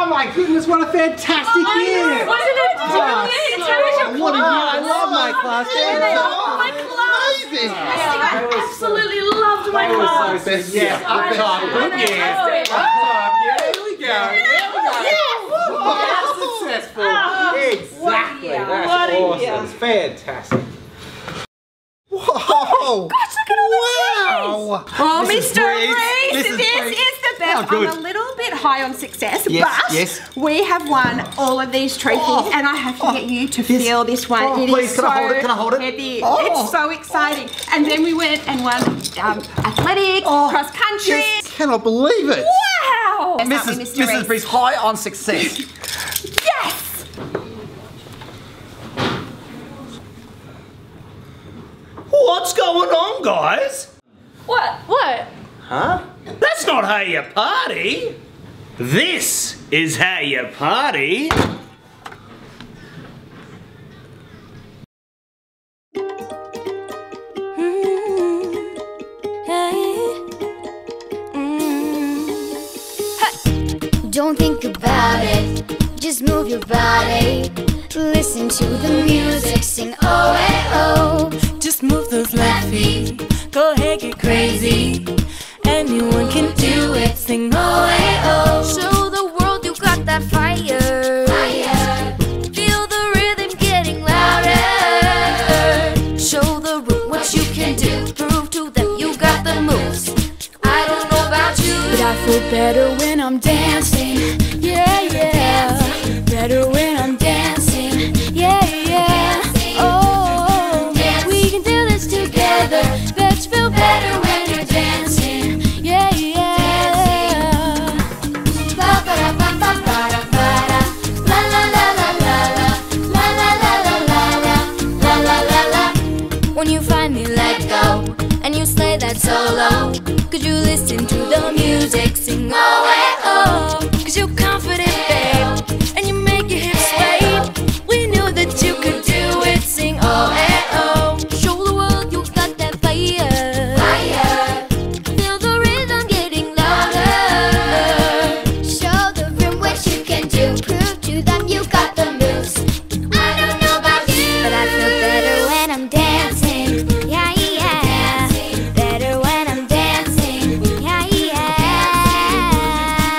Oh my goodness, what a fantastic year! Wasn't it? What a year! I love my class. My class. I absolutely loved my class. Yeah, up top. Good year. Up top. Yeah, here we go. Successful. Exactly. That's awesome. It's fantastic. Whoa! Gosh, look at all the Wow! Oh, Mr. Reese, this is the best. Oh, I'm a little bit high on success, Yes, but we have won all of these trophies, and I have to get you to feel this one. Oh, It please, is can I so hold it? Can I hold it? heavy. Oh. It's so exciting. And then we went and won athletics, cross country. Yes, cannot believe it. Wow! Mrs. Reese, high on success. Yes! What's going on, guys? What? What? Huh? That's not how you party. This is how you party. Don't think about it, just move your body. Listen to the music, sing oh hey oh. Just move those left feet, go ahead, get crazy. Anyone can do it, sing oh hey oh. Show the world you got that fire. Feel the rhythm getting louder. Show the room what you can do. Prove to them you got the moves. I don't know about you, but I feel better when I'm dancing. Yeah, yeah. Better when I'm dancing. Yeah, yeah. Oh, we can do this together. Let's feel better when you're dancing. Yeah, yeah. La ba da ba ba ba da ba da. La la la la la la. La la la la la la. La la la la. When you finally let go and you slay that solo, could you listen to the music, sing oh hey oh? 'Cause you're confident, babe, and you make your hips sway. We knew that you could do it, sing oh hey oh. Show the world you got that fire. Feel the rhythm getting louder. Show the room what you can do. Prove to them you got the moves. I don't know about you, but I feel better when I'm dancing. Yeah, yeah. Better when I'm dancing. Yeah, yeah.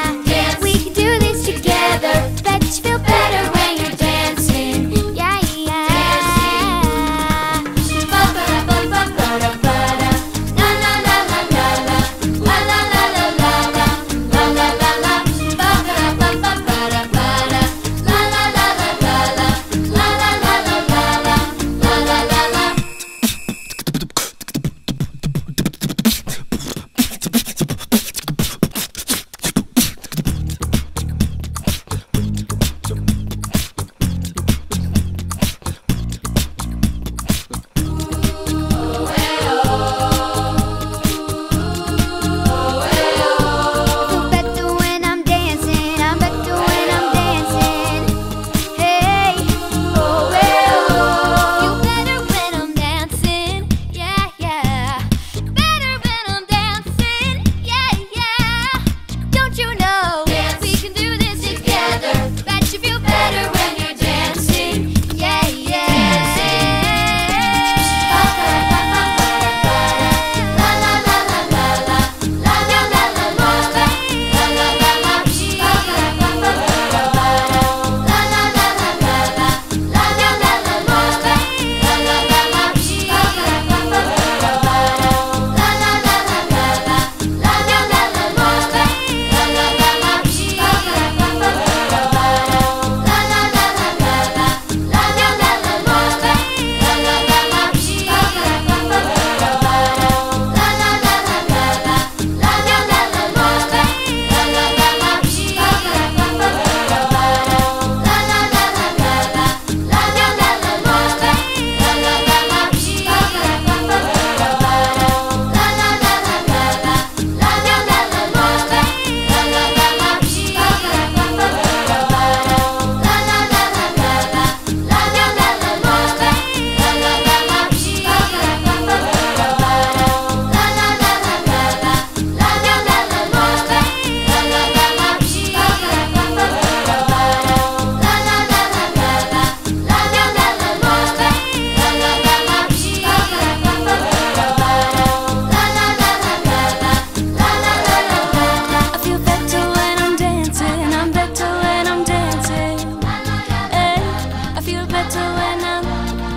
better when I'm,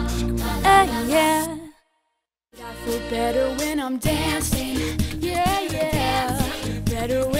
yeah. I feel better when I'm dancing, yeah, yeah. Better when